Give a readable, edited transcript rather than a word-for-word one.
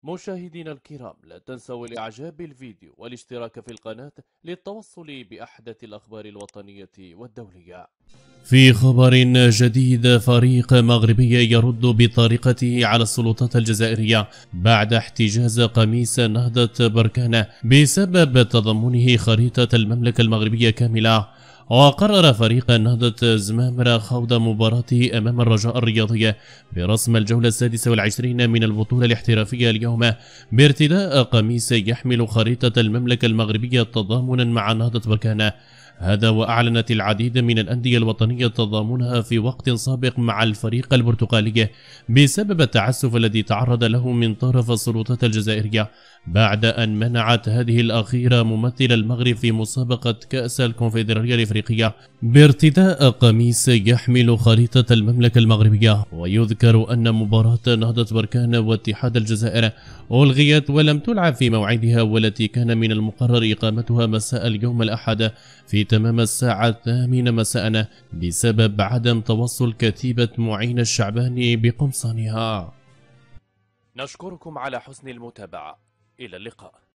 مشاهدينا الكرام، لا تنسوا الإعجاب بالفيديو والاشتراك في القناة للتوصل بأحدث الأخبار الوطنية والدولية. في خبر جديد، فريق مغربي يرد بطريقته على السلطات الجزائرية بعد احتجاز قميص نهضة بركان بسبب تضمنه خريطة المملكة المغربية كاملة. وقرر فريق نهضة زمامرة خوض مباراته أمام الرجاء الرياضي برسم الجولة 26 من البطولة الاحترافية اليوم بارتداء قميص يحمل خريطة المملكة المغربية تضامنا مع نهضة بركان. هذا وأعلنت العديد من الأندية الوطنية تضامنها في وقت سابق مع الفريق البرتغالي بسبب التعسف الذي تعرض له من طرف السلطات الجزائرية بعد أن منعت هذه الأخيرة ممثل المغرب في مسابقة كأس الكونفدرالية الإفريقية بارتداء قميص يحمل خريطة المملكة المغربية. ويذكر أن مباراة نهضة بركان واتحاد الجزائر ألغيت ولم تلعب في موعدها، والتي كان من المقرر إقامتها مساء اليوم الأحد في تمام الساعة 8 مساء بسبب عدم توصل كتيبة معين الشعباني بقمصانها. نشكركم على حسن المتابعة، إلى اللقاء.